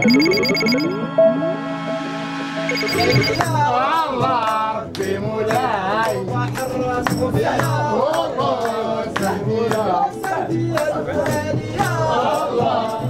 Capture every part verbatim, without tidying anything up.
الله ربي مولاي وحرس وفيها وقوس سهمية سهمية الله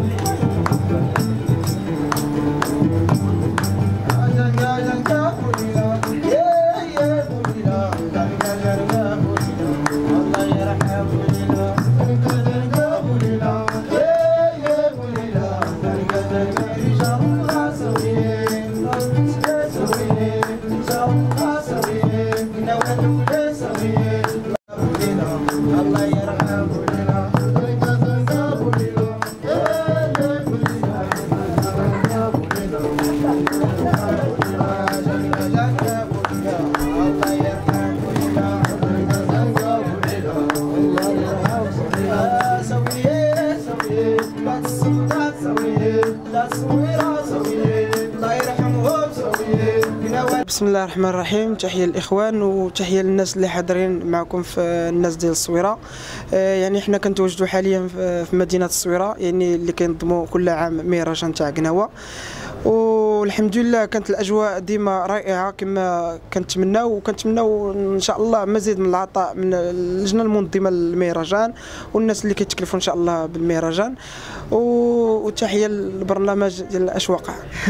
بسم الله الرحمن الرحيم. تحية للإخوان وتحية للناس اللي حاضرين معكم في الناس ديال الصويرة. يعني حنا كنتواجدوا حاليا في مدينة الصويرة، يعني اللي كينظموا كل عام مهرجان تاع قناوة، والحمد لله كانت الاجواء ديما رائعه كما كنتمناو، وكنتمناو ان شاء الله مزيد من العطاء من اللجنه المنظمه للمهرجان والناس اللي كيتكلفوا ان شاء الله بالمهرجان. وتحيه للبرنامج ديال الاشواق.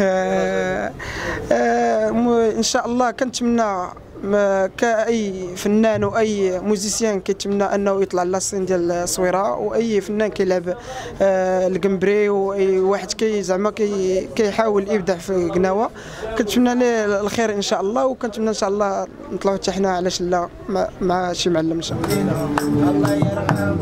ان شاء الله كنتمنى كأي فنان واي موزيسيان كيتمنى انه يطلع لاسين ديال الصويره، واي فنان كيلعب القمبري واي واحد كي زعما كي كيحاول يبدع في قناوه، كنتمنى ليه الخير ان شاء الله، وكنتمنى ان شاء الله نطلعوا حتى حنا على شله مع, مع شي معلم ان شاء الله. الله يرحمه.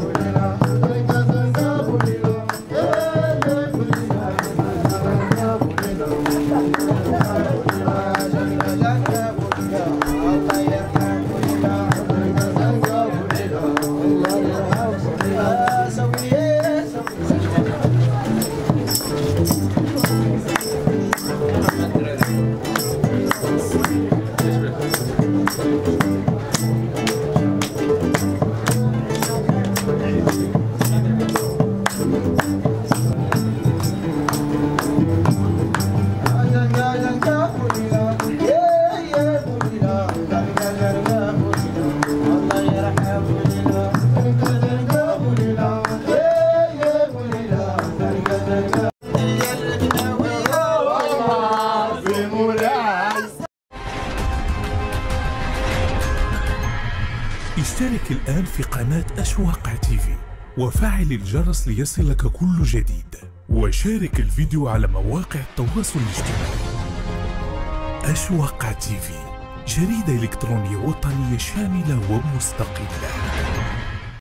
اشترك الآن في قناة أشواق تيفي وفعل الجرس ليصلك كل جديد، وشارك الفيديو على مواقع التواصل الاجتماعي. أشواق تيفي، جريدة إلكترونية وطنية شاملة ومستقلة.